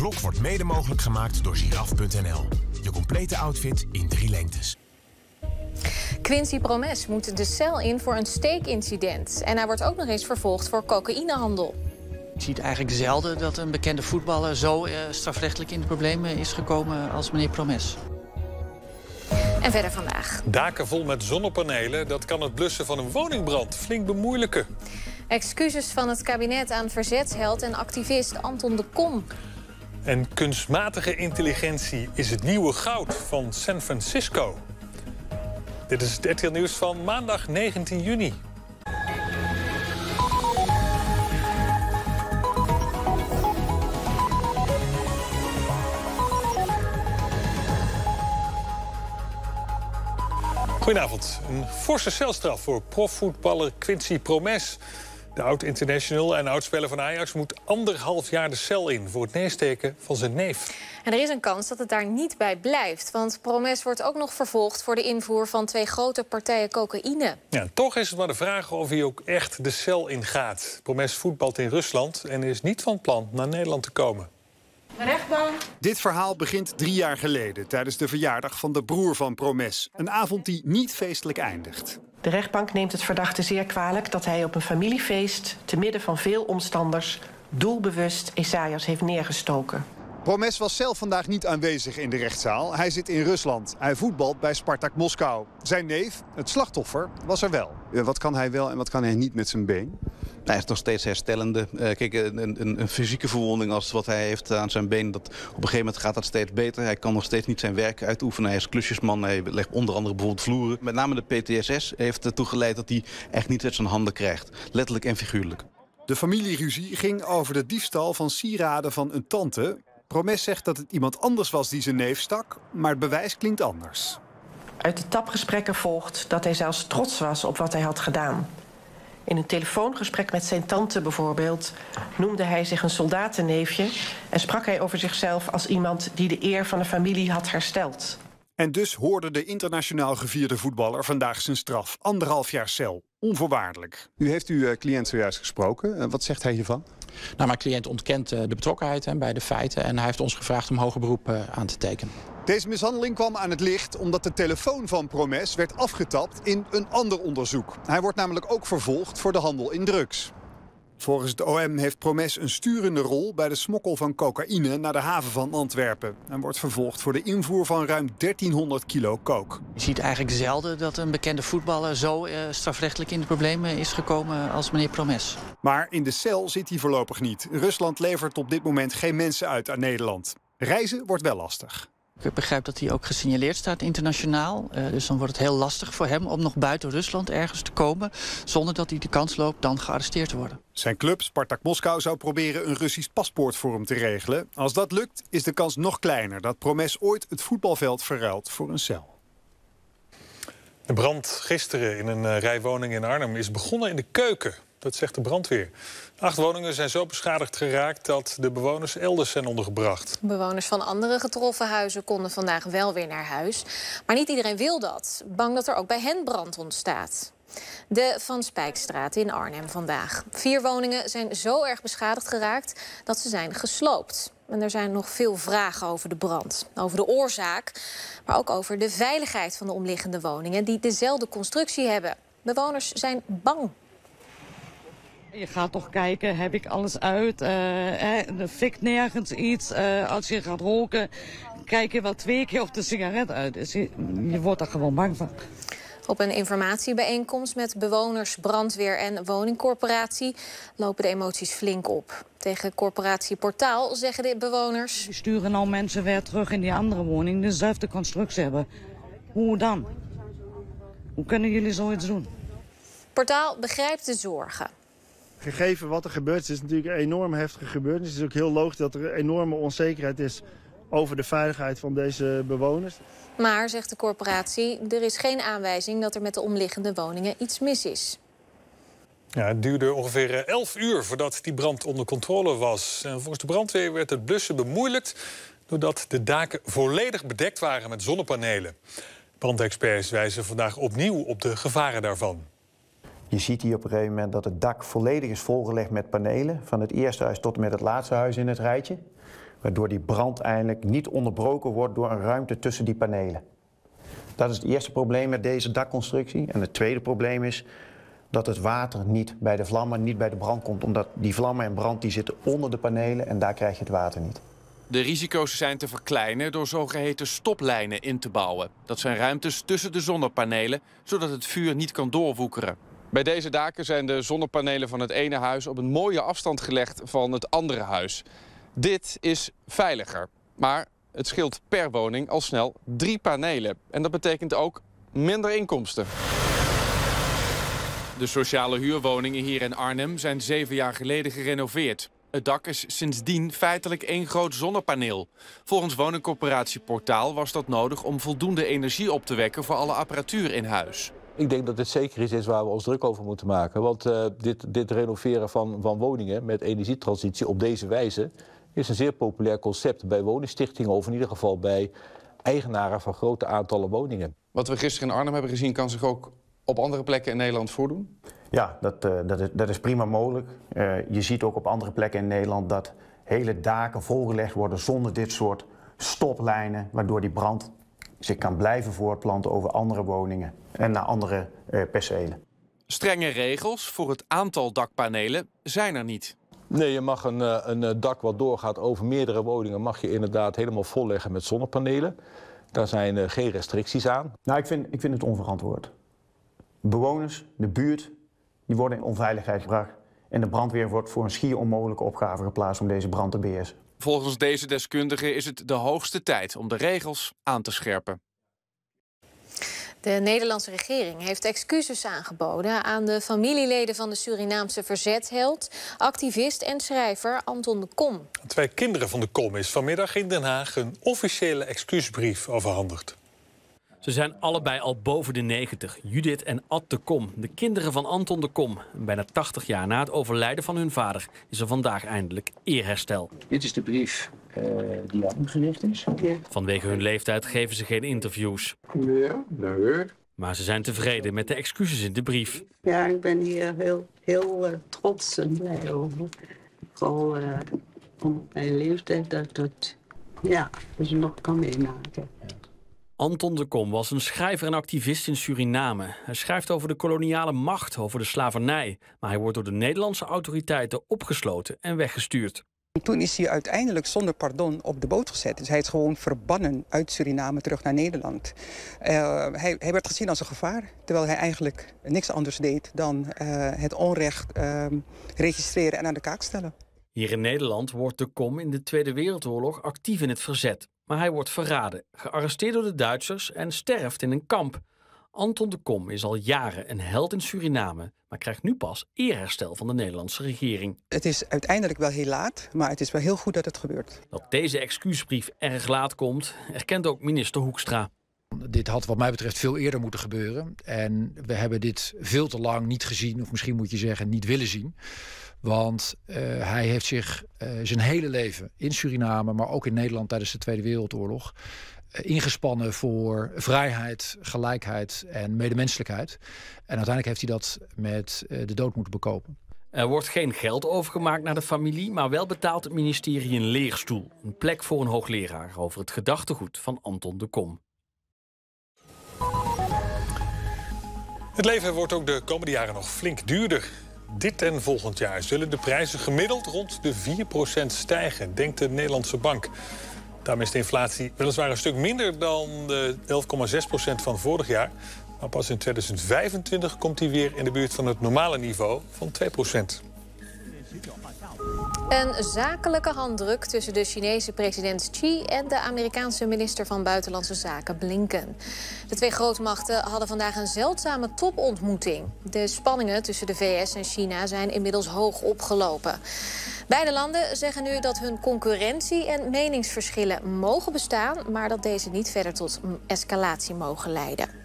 Klok wordt mede mogelijk gemaakt door Giraf.nl. Je complete outfit in 3 lengtes. Quincy Promes moet de cel in voor een steekincident. En hij wordt ook nog eens vervolgd voor cocaïnehandel. Je ziet eigenlijk zelden dat een bekende voetballer zo strafrechtelijk in de problemen is gekomen als meneer Promes. En verder vandaag. Daken vol met zonnepanelen, dat kan het blussen van een woningbrand flink bemoeilijken. Excuses van het kabinet aan verzetsheld en activist Anton de Kom. En kunstmatige intelligentie is het nieuwe goud van San Francisco. Dit is het RTL Nieuws van maandag 19 juni. Goedenavond. Een forse celstraf voor profvoetballer Quincy Promes. De oud-international en oudspeler van Ajax moet 1,5 jaar de cel in voor het neersteken van zijn neef. En er is een kans dat het daar niet bij blijft. Want Promes wordt ook nog vervolgd voor de invoer van 2 grote partijen cocaïne. Ja, toch is het maar de vraag of hij ook echt de cel ingaat. Promes voetbalt in Rusland en is niet van plan naar Nederland te komen. De rechtbank. Dit verhaal begint 3 jaar geleden tijdens de verjaardag van de broer van Promes. Een avond die niet feestelijk eindigt. De rechtbank neemt het verdachte zeer kwalijk dat hij op een familiefeest, te midden van veel omstanders, doelbewust Esaias heeft neergestoken. Promes was zelf vandaag niet aanwezig in de rechtszaal. Hij zit in Rusland. Hij voetbalt bij Spartak Moskou. Zijn neef, het slachtoffer, was er wel. Wat kan hij wel en wat kan hij niet met zijn been? Hij is nog steeds herstellende. Kijk, een fysieke verwonding als wat hij heeft aan zijn been, dat op een gegeven moment gaat dat steeds beter. Hij kan nog steeds niet zijn werk uitoefenen. Hij is klusjesman. Hij legt onder andere bijvoorbeeld vloeren. Met name de PTSS heeft ertoe geleid dat hij echt niet uit zijn handen krijgt. Letterlijk en figuurlijk. De familieruzie ging over de diefstal van sieraden van een tante. Promes zegt dat het iemand anders was die zijn neef stak, maar het bewijs klinkt anders. Uit de tapgesprekken volgt dat hij zelfs trots was op wat hij had gedaan. In een telefoongesprek met zijn tante bijvoorbeeld noemde hij zich een soldatenneefje en sprak hij over zichzelf als iemand die de eer van de familie had hersteld. En dus hoorde de internationaal gevierde voetballer vandaag zijn straf. 1,5 jaar cel, onvoorwaardelijk. U heeft uw cliënt zojuist gesproken. Wat zegt hij hiervan? Nou, mijn cliënt ontkent de betrokkenheid bij de feiten en hij heeft ons gevraagd om hoger beroep aan te tekenen. Deze mishandeling kwam aan het licht omdat de telefoon van Promes werd afgetapt in een ander onderzoek. Hij wordt namelijk ook vervolgd voor de handel in drugs. Volgens het OM heeft Promes een sturende rol bij de smokkel van cocaïne naar de haven van Antwerpen. Hij wordt vervolgd voor de invoer van ruim 1300 kilo coke. Je ziet eigenlijk zelden dat een bekende voetballer zo strafrechtelijk in de problemen is gekomen als meneer Promes. Maar in de cel zit hij voorlopig niet. Rusland levert op dit moment geen mensen uit aan Nederland. Reizen wordt wel lastig. Ik begrijp dat hij ook gesignaleerd staat internationaal. Dus dan wordt het heel lastig voor hem om nog buiten Rusland ergens te komen, zonder dat hij de kans loopt dan gearresteerd te worden. Zijn club, Spartak Moskou, zou proberen een Russisch paspoort voor hem te regelen. Als dat lukt, is de kans nog kleiner dat Promes ooit het voetbalveld verruilt voor een cel. De brand gisteren in een rij woningen in Arnhem is begonnen in de keuken. Dat zegt de brandweer. 8 woningen zijn zo beschadigd geraakt dat de bewoners elders zijn ondergebracht. Bewoners van andere getroffen huizen konden vandaag wel weer naar huis. Maar niet iedereen wil dat. Bang dat er ook bij hen brand ontstaat. De Van Spijkstraat in Arnhem vandaag. 4 woningen zijn zo erg beschadigd geraakt dat ze zijn gesloopt. En er zijn nog veel vragen over de brand. Over de oorzaak, maar ook over de veiligheid van de omliggende woningen die dezelfde constructie hebben. Bewoners zijn bang. Je gaat toch kijken, heb ik alles uit? Er fikt nergens iets. Als je gaat roken, kijk je wel 2 keer of de sigaret uit is. Je wordt er gewoon bang van. Op een informatiebijeenkomst met bewoners, brandweer en woningcorporatie lopen de emoties flink op. Tegen corporatie Portaal zeggen de bewoners: Die sturen nou mensen weer terug in die andere woning, dezelfde constructie hebben. Hoe dan? Hoe kunnen jullie zoiets doen? Portaal begrijpt de zorgen. Gegeven wat er gebeurt, is natuurlijk een enorm heftige gebeurtenis. Het is ook heel logisch dat er enorme onzekerheid is over de veiligheid van deze bewoners. Maar, zegt de corporatie, er is geen aanwijzing dat er met de omliggende woningen iets mis is. Ja, het duurde ongeveer 11 uur voordat die brand onder controle was. En volgens de brandweer werd het blussen bemoeilijkt doordat de daken volledig bedekt waren met zonnepanelen. Brandexperts wijzen vandaag opnieuw op de gevaren daarvan. Je ziet hier op een gegeven moment dat het dak volledig is volgelegd met panelen. Van het eerste huis tot en met het laatste huis in het rijtje. waardoor die brand eigenlijk niet onderbroken wordt door een ruimte tussen die panelen. Dat is het eerste probleem met deze dakconstructie. En het tweede probleem is dat het water niet bij de vlammen, niet bij de brand komt. Omdat die vlammen en brand die zitten onder de panelen en daar krijg je het water niet. De risico's zijn te verkleinen door zogeheten stoplijnen in te bouwen. Dat zijn ruimtes tussen de zonnepanelen, zodat het vuur niet kan doorwoekeren. Bij deze daken zijn de zonnepanelen van het ene huis op een mooie afstand gelegd van het andere huis. Dit is veiliger, maar het scheelt per woning al snel 3 panelen. En dat betekent ook minder inkomsten. De sociale huurwoningen hier in Arnhem zijn 7 jaar geleden gerenoveerd. Het dak is sindsdien feitelijk één groot zonnepaneel. Volgens woningcorporatie Portaal was dat nodig om voldoende energie op te wekken voor alle apparatuur in huis. Ik denk dat dit zeker iets is waar we ons druk over moeten maken. Want dit renoveren van woningen met energietransitie op deze wijze is een zeer populair concept bij woningstichtingen of in ieder geval bij eigenaren van grote aantallen woningen. Wat we gisteren in Arnhem hebben gezien kan zich ook op andere plekken in Nederland voordoen? Ja, dat is prima mogelijk. Je ziet ook op andere plekken in Nederland dat hele daken volgelegd worden zonder dit soort stoplijnen, waardoor die brand zich kan blijven voortplanten over andere woningen en naar andere percelen. Strenge regels voor het aantal dakpanelen zijn er niet. Nee, je mag een dak wat doorgaat over meerdere woningen mag je inderdaad helemaal volleggen met zonnepanelen. Daar zijn geen restricties aan. Nou, ik vind het onverantwoord. Bewoners, de buurt, die worden in onveiligheid gebracht. En de brandweer wordt voor een schier onmogelijke opgave geplaatst om deze brand te beheersen. Volgens deze deskundige is het de hoogste tijd om de regels aan te scherpen. De Nederlandse regering heeft excuses aangeboden aan de familieleden van de Surinaamse verzetstheld, activist en schrijver Anton de Kom. 2 kinderen van de Kom is vanmiddag in Den Haag een officiële excuusbrief overhandigd. Ze zijn allebei al boven de 90, Judith en Ad de Kom, de kinderen van Anton de Kom. Bijna 80 jaar na het overlijden van hun vader is er vandaag eindelijk eerherstel. Dit is de brief die aan u gericht is. Ja. Vanwege hun leeftijd geven ze geen interviews. Ja, nee. Maar ze zijn tevreden met de excuses in de brief. Ja, ik ben hier heel trots en blij over. Vooral om mijn leeftijd dat je nog kan meemaken. Anton de Kom was een schrijver en activist in Suriname. Hij schrijft over de koloniale macht, over de slavernij. Maar hij wordt door de Nederlandse autoriteiten opgesloten en weggestuurd. Toen is hij uiteindelijk zonder pardon op de boot gezet. Dus hij is gewoon verbannen uit Suriname terug naar Nederland. Hij werd gezien als een gevaar, terwijl hij eigenlijk niks anders deed dan het onrecht registreren en aan de kaak stellen. Hier in Nederland wordt de Kom in de Tweede Wereldoorlog actief in het verzet. Maar hij wordt verraden, gearresteerd door de Duitsers en sterft in een kamp. Anton de Kom is al jaren een held in Suriname, maar krijgt nu pas eerherstel van de Nederlandse regering. Het is uiteindelijk wel heel laat, maar het is wel heel goed dat het gebeurt. Dat deze excuusbrief erg laat komt, erkent ook minister Hoekstra. Dit had wat mij betreft veel eerder moeten gebeuren. En we hebben dit veel te lang niet gezien, of misschien moet je zeggen niet willen zien. Want hij heeft zich zijn hele leven in Suriname, maar ook in Nederland tijdens de Tweede Wereldoorlog ingespannen voor vrijheid, gelijkheid en medemenselijkheid. En uiteindelijk heeft hij dat met de dood moeten bekopen. Er wordt geen geld overgemaakt naar de familie, maar wel betaalt het ministerie een leerstoel. Een plek voor een hoogleraar over het gedachtegoed van Anton de Kom. Het leven wordt ook de komende jaren nog flink duurder. Dit en volgend jaar zullen de prijzen gemiddeld rond de 4% stijgen, denkt de Nederlandse Bank. Daarmee is de inflatie weliswaar een stuk minder dan de 11,6% van vorig jaar. Maar pas in 2025 komt die weer in de buurt van het normale niveau van 2%. Een zakelijke handdruk tussen de Chinese president Xi en de Amerikaanse minister van Buitenlandse Zaken Blinken. De 2 grootmachten hadden vandaag een zeldzame topontmoeting. De spanningen tussen de VS en China zijn inmiddels hoog opgelopen. Beide landen zeggen nu dat hun concurrentie en meningsverschillen mogen bestaan, maar dat deze niet verder tot escalatie mogen leiden.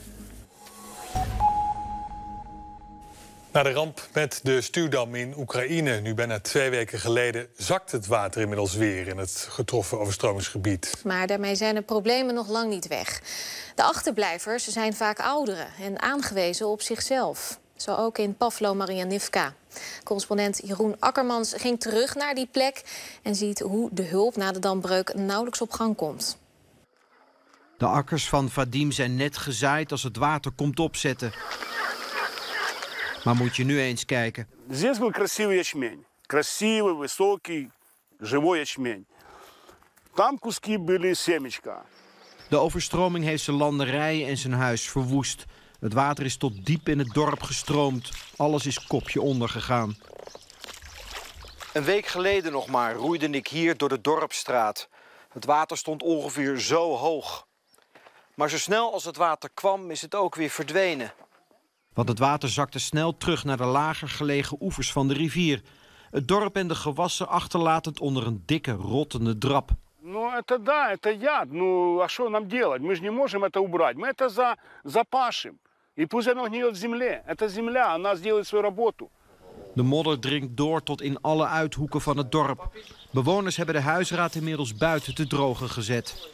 Na de ramp met de stuwdam in Oekraïne, nu bijna 2 weken geleden, zakt het water inmiddels weer in het getroffen overstromingsgebied. Maar daarmee zijn de problemen nog lang niet weg. De achterblijvers zijn vaak ouderen en aangewezen op zichzelf. Zo ook in Pavlo-Marianivka. Correspondent Jeroen Akkermans ging terug naar die plek en ziet hoe de hulp na de dambreuk nauwelijks op gang komt. De akkers van Vadim zijn net gezaaid als het water komt opzetten. Maar moet je nu eens kijken. Здесь был красивый ячмень. Красивый, высокий, живой ячмень. Там куски были семечка. De overstroming heeft zijn landerijen en zijn huis verwoest. Het water is tot diep in het dorp gestroomd. Alles is kopje onder gegaan. Een week geleden nog maar roeide ik hier door de dorpsstraat. Het water stond ongeveer zo hoog. Maar zo snel als het water kwam, is het ook weer verdwenen. Want het water zakte snel terug naar de lager gelegen oevers van de rivier. Het dorp en de gewassen achterlatend onder een dikke, rottende drap. Ну, это да, это яд. Ну, а что нам делать? Мы же не можем это убрать. Мы это запашем. И пусть оно гниет в земле. Это земля, она сделает свою работу. De modder dringt door tot in alle uithoeken van het dorp. Bewoners hebben de huisraad inmiddels buiten te drogen gezet.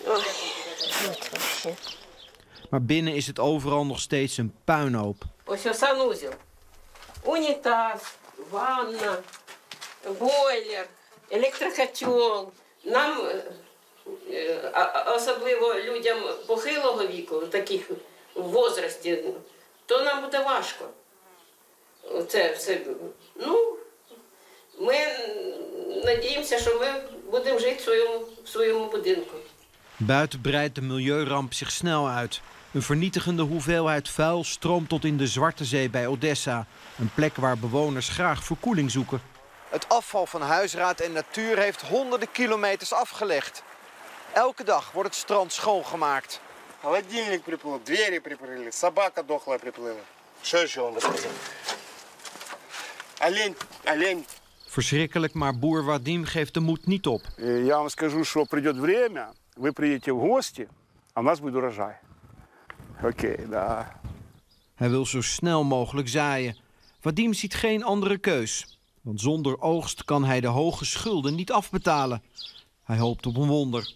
Maar binnen is het overal nog steeds een puinhoop. Унитаз, ванна, бойлер, електрокотел. Нам, особливо людям похилого віку, таких в возрасті, то нам буде важко. Це все. Ну, ми надіємося, що ми будемо жити в своєму будинку. Buiten breidt de milieuramp zich snel uit. Een vernietigende hoeveelheid vuil stroomt tot in de Zwarte Zee bij Odessa. Een plek waar bewoners graag verkoeling zoeken. Het afval van huisraad en natuur heeft honderden kilometers afgelegd. Elke dag wordt het strand schoongemaakt. Холодильник приплыл, двери приплыли, собака дохлая приплыла. Что еще он рассказал? Олень. Verschrikkelijk, maar boer Vadim geeft de moed niet op. Я вам скажу, что придет время, вы приедете в гости, а у нас будет урожай. Oké, да. Hij wil zo snel mogelijk zaaien. Vadim ziet geen andere keus. Want zonder oogst kan hij de hoge schulden niet afbetalen. Hij hoopt op een wonder.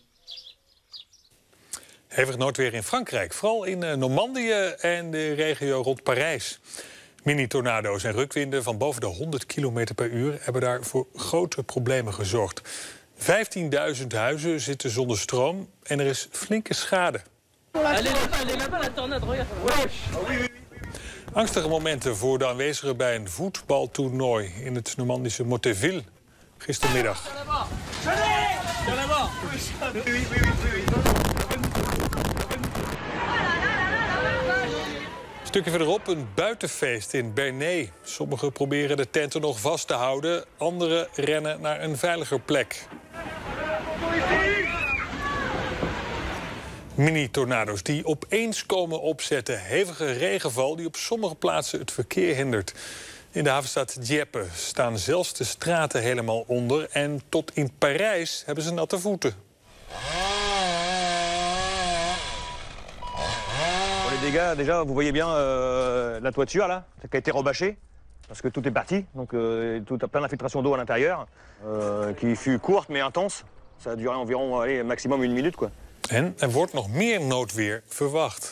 Hevig noodweer in Frankrijk, vooral in Normandië en de regio rond Parijs. Mini-tornado's en rukwinden van boven de 100 km per uur hebben daar voor grote problemen gezorgd. 15.000 huizen zitten zonder stroom en er is flinke schade. Angstige momenten voor de aanwezigen bij een voetbaltoernooi in het Normandische Motteville gistermiddag. Een stukje verderop een buitenfeest in Bernay. Sommigen proberen de tenten nog vast te houden, anderen rennen naar een veiliger plek. Mini-tornado's die opeens komen opzetten. Hevige regenval die op sommige plaatsen het verkeer hindert. In de havenstad Dieppe staan zelfs de straten helemaal onder. En tot in Parijs hebben ze natte voeten. Pour les dégâts, déjà, vous voyez bien la toiture là, qui a été rebâchée. Parce que tout est parti, donc tout a plein d'infiltration d'eau à l'intérieur, qui fut courte mais intense. Ça a duré environ maximum 1 minute, quoi. En er wordt nog meer noodweer verwacht.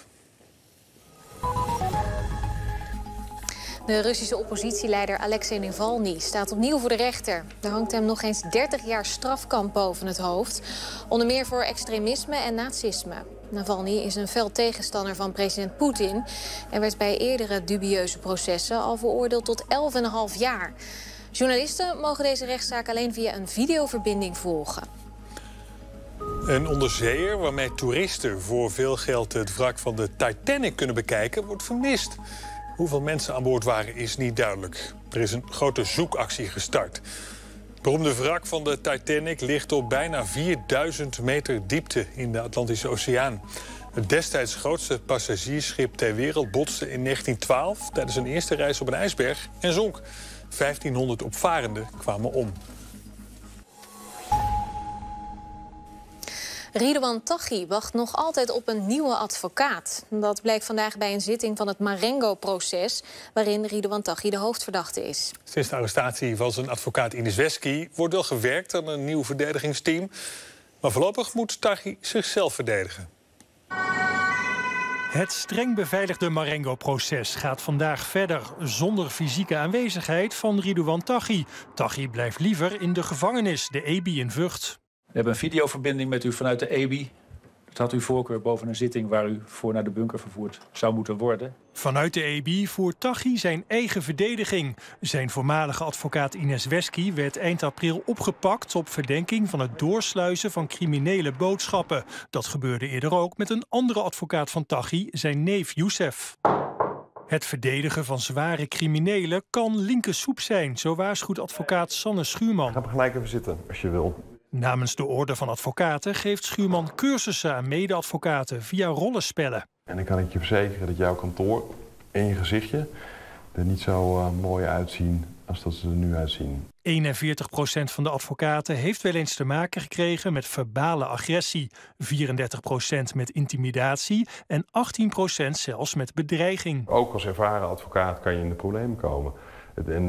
De Russische oppositieleider Alexei Navalny staat opnieuw voor de rechter. Er hangt hem nog eens 30 jaar strafkamp boven het hoofd. Onder meer voor extremisme en nazisme. Navalny is een fel tegenstander van president Poetin en werd bij eerdere dubieuze processen al veroordeeld tot 11,5 jaar. Journalisten mogen deze rechtszaak alleen via een videoverbinding volgen. Een onderzeeër waarmee toeristen voor veel geld het wrak van de Titanic kunnen bekijken, wordt vermist. Hoeveel mensen aan boord waren is niet duidelijk. Er is een grote zoekactie gestart. Het beroemde wrak van de Titanic ligt op bijna 4000 meter diepte in de Atlantische Oceaan. Het destijds grootste passagiersschip ter wereld botste in 1912 tijdens een eerste reis op een ijsberg en zonk. 1500 opvarenden kwamen om. Ridouan Taghi wacht nog altijd op een nieuwe advocaat. Dat bleek vandaag bij een zitting van het Marengo-proces, waarin Ridouan Taghi de hoofdverdachte is. Sinds de arrestatie van zijn advocaat Ines Wesky wordt wel gewerkt aan een nieuw verdedigingsteam. Maar voorlopig moet Taghi zichzelf verdedigen. Het streng beveiligde Marengo-proces gaat vandaag verder zonder fysieke aanwezigheid van Ridouan Taghi. Taghi blijft liever in de gevangenis, de EBI in Vught. We hebben een videoverbinding met u vanuit de EBI. Dat had uw voorkeur boven een zitting waar u voor naar de bunker vervoerd zou moeten worden. Vanuit de EBI voert Taghi zijn eigen verdediging. Zijn voormalige advocaat Ines Wesky werd eind april opgepakt op verdenking van het doorsluizen van criminele boodschappen. Dat gebeurde eerder ook met een andere advocaat van Taghi, zijn neef Youssef. Het verdedigen van zware criminelen kan linkersoep zijn, zo waarschuwt advocaat Sanne Schuurman. Ga maar gelijk even zitten, als je wil. Namens de Orde van Advocaten geeft Schuurman cursussen aan mede-advocaten via rollenspellen. En dan kan ik je verzekeren dat jouw kantoor en je gezichtje er niet zo mooi uitzien als dat ze er nu uitzien. 41% van de advocaten heeft wel eens te maken gekregen met verbale agressie. 34% met intimidatie en 18% zelfs met bedreiging. Ook als ervaren advocaat kan je in de problemen komen. En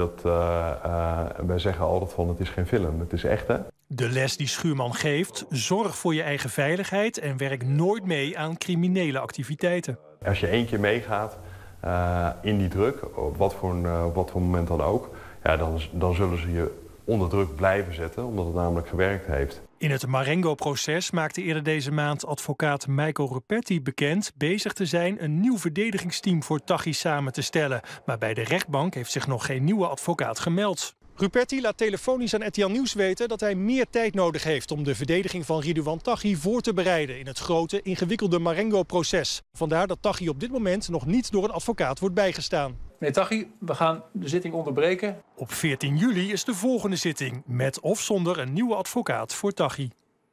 wij zeggen altijd van het is geen film, het is echt, hè? De les die Schuurman geeft: zorg voor je eigen veiligheid en werk nooit mee aan criminele activiteiten. Als je 1 keer meegaat in die druk, op wat voor moment dan ook, ja, dan zullen ze je onder druk blijven zetten, omdat het namelijk gewerkt heeft. In het Marengo-proces maakte eerder deze maand advocaat Michael Ruperti bekend bezig te zijn een nieuw verdedigingsteam voor Taghi samen te stellen. Maar bij de rechtbank heeft zich nog geen nieuwe advocaat gemeld. Ruperti laat telefonisch aan RTL Nieuws weten dat hij meer tijd nodig heeft om de verdediging van Ridouan Taghi voor te bereiden in het grote, ingewikkelde Marengo-proces. Vandaar dat Taghi op dit moment nog niet door een advocaat wordt bijgestaan. Meneer Taghi, we gaan de zitting onderbreken. Op 14 juli is de volgende zitting, met of zonder een nieuwe advocaat voor Taghi.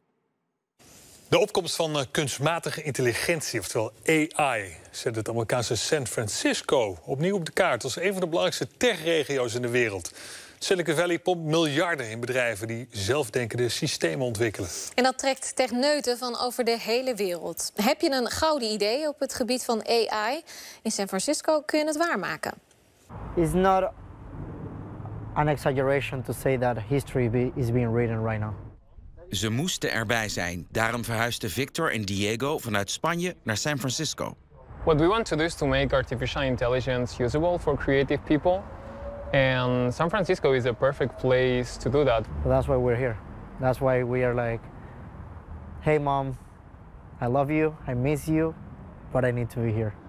De opkomst van kunstmatige intelligentie, oftewel AI, zet het Amerikaanse San Francisco opnieuw op de kaart als een van de belangrijkste tech-regio's in de wereld. Silicon Valley pompt miljarden in bedrijven die zelfdenkende systemen ontwikkelen. En dat trekt techneuten van over de hele wereld. Heb je een gouden idee op het gebied van AI? In San Francisco kun je het waarmaken. It's not an exaggeration to say that history is being written right now. Ze moesten erbij zijn. Daarom verhuisden Victor en Diego vanuit Spanje naar San Francisco. What we want to do is to make artificial intelligence usable for creative people. And San Francisco is a perfect place to do that. That's why we're here. That's why we are like, hey mom, I love you, I miss you, but I need to be here.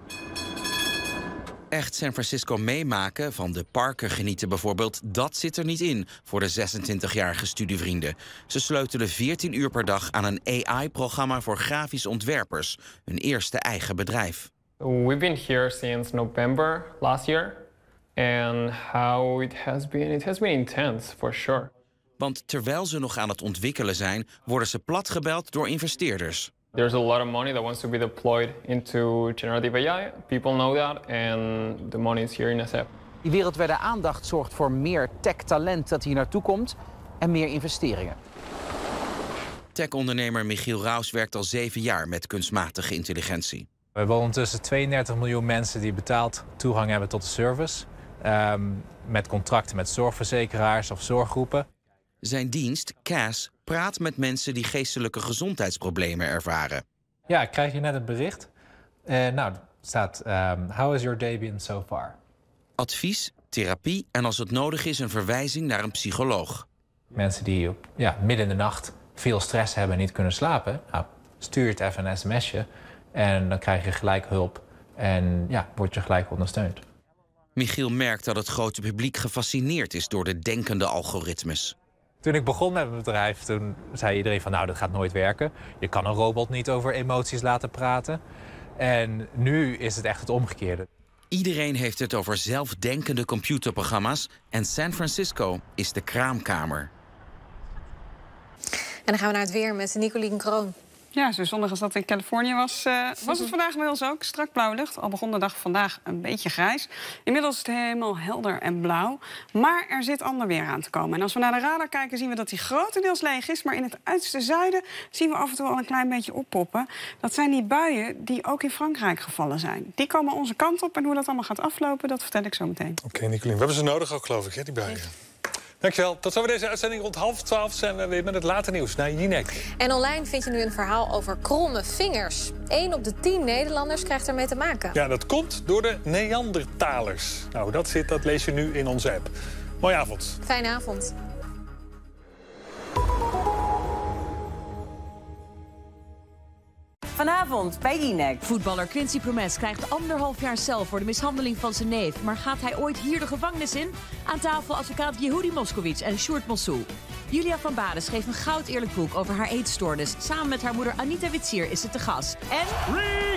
Echt San Francisco meemaken, van de parken genieten bijvoorbeeld, dat zit er niet in voor de 26-jarige studievrienden. Ze sleutelen 14 uur per dag aan een AI-programma voor grafisch ontwerpers, hun eerste eigen bedrijf. We've been here since November last year. And how it has been intense, for sure. Want terwijl ze nog aan het ontwikkelen zijn, worden ze platgebeld door investeerders. There's a lot of money that wants to be deployed into generative AI. People know that, and the money is here in SF. Die wereldwijde aandacht zorgt voor meer tech-talent dat hier naartoe komt en meer investeringen. Tech-ondernemer Michiel Raus werkt al 7 jaar met kunstmatige intelligentie. We hebben ondertussen 32 miljoen mensen die betaald toegang hebben tot de service. Met contracten met zorgverzekeraars of zorggroepen. Zijn dienst, CAS, praat met mensen die geestelijke gezondheidsproblemen ervaren. Ja, ik krijg hier net een bericht. Nou, staat, how is your day been so far? Advies, therapie en als het nodig is een verwijzing naar een psycholoog. Mensen die midden in de nacht veel stress hebben en niet kunnen slapen. Nou, stuur het even een sms'je en dan krijg je gelijk hulp en word je gelijk ondersteund. Michiel merkt dat het grote publiek gefascineerd is door de denkende algoritmes. Toen ik begon met mijn bedrijf, toen zei iedereen van nou, dat gaat nooit werken. Je kan een robot niet over emoties laten praten. En nu is het echt het omgekeerde. Iedereen heeft het over zelfdenkende computerprogramma's en San Francisco is de kraamkamer. En dan gaan we naar het weer met Nicolien Kroon. Ja, zo zonnig als dat in Californië was, was het vandaag bij ons ook. Strak blauwe lucht. Al begon de dag vandaag een beetje grijs. Inmiddels is het helemaal helder en blauw. Maar er zit ander weer aan te komen. En als we naar de radar kijken, zien we dat die grotendeels leeg is. Maar in het uiterste zuiden zien we af en toe al een klein beetje oppoppen. Dat zijn die buien die ook in Frankrijk gevallen zijn. Die komen onze kant op. En hoe dat allemaal gaat aflopen, dat vertel ik zo meteen. Oké, Nicolien, we hebben ze nodig ook, geloof ik, hè, die buien. Dankjewel. Tot zover deze uitzending. Rond 11:30 zijn we weer met het late nieuws naar Jinek. En online vind je nu een verhaal over kromme vingers. 1 op de 10 Nederlanders krijgt ermee te maken. Ja, dat komt door de Neandertalers. Nou, hoe dat zit, dat lees je nu in onze app. Mooie avond. Fijne avond. Vanavond bij Jinek. Voetballer Quincy Promes krijgt 1,5 jaar cel voor de mishandeling van zijn neef. Maar gaat hij ooit hier de gevangenis in? Aan tafel advocaat Yehudi Moskowitz en Sjoerd Mossou. Julia van Baden schreef een goud eerlijk boek over haar eetstoornis. Samen met haar moeder Anita Witsier is ze te gast. En...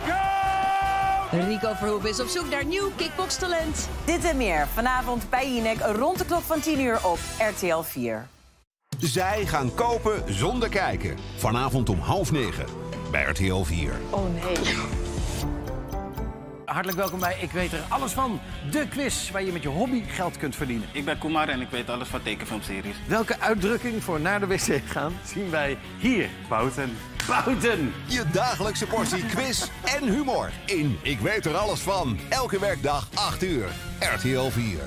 Rico Verhoeven is op zoek naar nieuw kickboxtalent. Dit en meer vanavond bij Jinek rond de klok van 10 uur op RTL 4. Zij gaan kopen zonder kijken. Vanavond om 20:30 bij RTL 4. Oh nee. Hartelijk welkom bij Ik Weet Er Alles Van. De quiz waar je met je hobby geld kunt verdienen. Ik ben Kumar en ik weet alles van tekenfilmseries. Welke uitdrukking voor naar de wc gaan zien wij hier? Bouten. Bouten. Je dagelijkse portie quiz en humor in Ik Weet Er Alles Van. Elke werkdag 8 uur. RTL 4.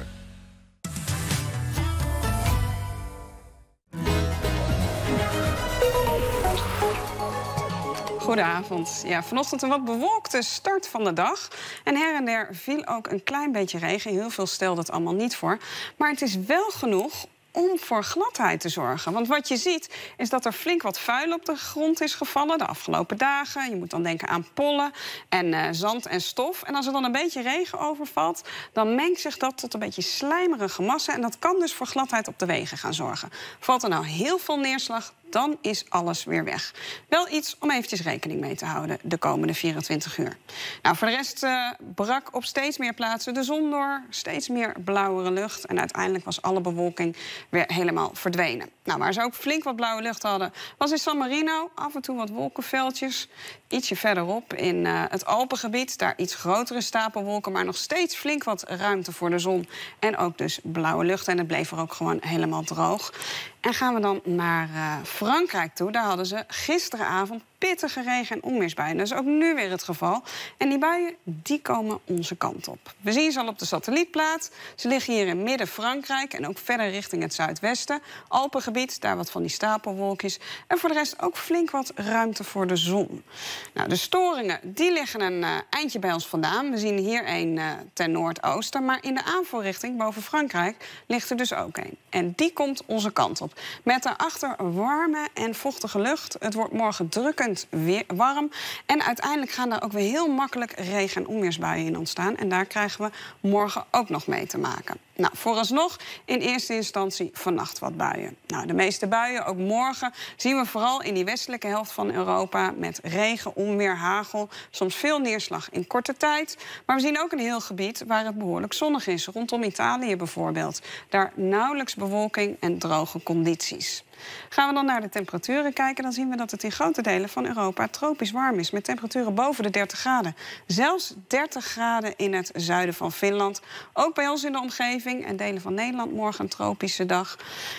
Goedenavond. Ja, vanochtend een wat bewolkte start van de dag. En her en der viel ook een klein beetje regen. Heel veel stelde het allemaal niet voor. Maar het is wel genoeg om voor gladheid te zorgen. Want wat je ziet is dat er flink wat vuil op de grond is gevallen de afgelopen dagen. Je moet dan denken aan pollen en zand en stof. En als er dan een beetje regen overvalt, dan mengt zich dat tot een beetje slijmerige massa. En dat kan dus voor gladheid op de wegen gaan zorgen. Valt er nou heel veel neerslag, dan is alles weer weg. Wel iets om eventjes rekening mee te houden de komende 24 uur. Nou, voor de rest brak op steeds meer plaatsen de zon door. Steeds meer blauwere lucht. En uiteindelijk was alle bewolking weer helemaal verdwenen. Nou, waar ze ook flink wat blauwe lucht hadden, was in San Marino. Af en toe wat wolkenveldjes. Ietsje verderop in het Alpengebied. Daar iets grotere stapelwolken, maar nog steeds flink wat ruimte voor de zon. En ook dus blauwe lucht. En het bleef er ook gewoon helemaal droog. En gaan we dan naar Frankrijk toe. Daar hadden ze gisteravond pittige regen- en onweersbuien. Dat is ook nu weer het geval. En die buien, die komen onze kant op. We zien ze al op de satellietplaat. Ze liggen hier in midden-Frankrijk en ook verder richting het zuidwesten. Alpengebied, daar wat van die stapelwolkjes. En voor de rest ook flink wat ruimte voor de zon. Nou, de storingen, die liggen een eindje bij ons vandaan. We zien hier een ten noordoosten. Maar in de aanvoerrichting boven Frankrijk ligt er dus ook een. En die komt onze kant op. Met daarachter warme en vochtige lucht. Het wordt morgen drukkend warm. En uiteindelijk gaan daar ook weer heel makkelijk regen- en onweersbuien in ontstaan. En daar krijgen we morgen ook nog mee te maken. Nou, vooralsnog in eerste instantie vannacht wat buien. Nou, de meeste buien, ook morgen, zien we vooral in die westelijke helft van Europa met regen, onweer, hagel, soms veel neerslag in korte tijd. Maar we zien ook een heel gebied waar het behoorlijk zonnig is, rondom Italië bijvoorbeeld. Daar nauwelijks bewolking en droge condities. Gaan we dan naar de temperaturen kijken, dan zien we dat het in grote delen van Europa tropisch warm is. Met temperaturen boven de 30 graden. Zelfs 30 graden in het zuiden van Finland. Ook bij ons in de omgeving en delen van Nederland morgen een tropische dag.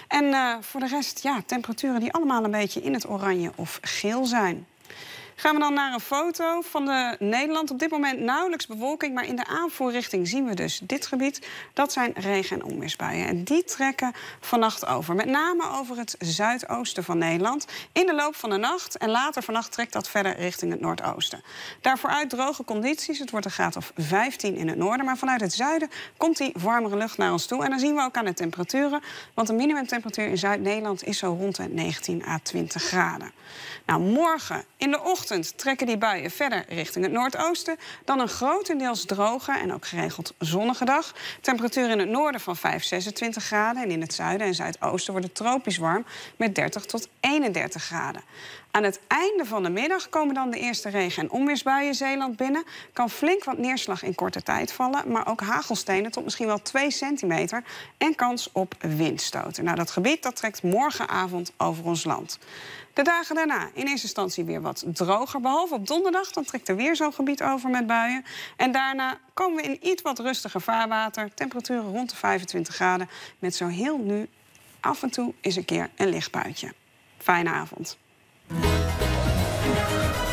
En voor de rest, ja, temperaturen die allemaal een beetje in het oranje of geel zijn. Gaan we dan naar een foto van Nederland. Op dit moment nauwelijks bewolking, maar in de aanvoerrichting zien we dus dit gebied. Dat zijn regen- en onweersbuien. En die trekken vannacht over. Met name over het zuidoosten van Nederland. In de loop van de nacht en later vannacht trekt dat verder richting het noordoosten. Daarvooruit droge condities. Het wordt een graad of 15 in het noorden. Maar vanuit het zuiden komt die warmere lucht naar ons toe. En dan zien we ook aan de temperaturen. Want de minimumtemperatuur in Zuid-Nederland is zo rond de 19 à 20 graden. Nou, morgen in de ochtend trekken die buien verder richting het noordoosten. Dan een grotendeels droge en ook geregeld zonnige dag. Temperatuur in het noorden van 5, 26 graden. En in het zuiden en zuidoosten wordt het tropisch warm met 30 tot 31 graden. Aan het einde van de middag komen dan de eerste regen- en onweersbuien Zeeland binnen. Kan flink wat neerslag in korte tijd vallen, maar ook hagelstenen tot misschien wel 2 centimeter. En kans op windstoten. Nou, dat gebied dat trekt morgenavond over ons land. De dagen daarna in eerste instantie weer wat droger. Behalve op donderdag, dan trekt er weer zo'n gebied over met buien. En daarna komen we in iets wat rustiger vaarwater. Temperaturen rond de 25 graden. Met zo heel nu af en toe eens een keer een licht buitje. Fijne avond.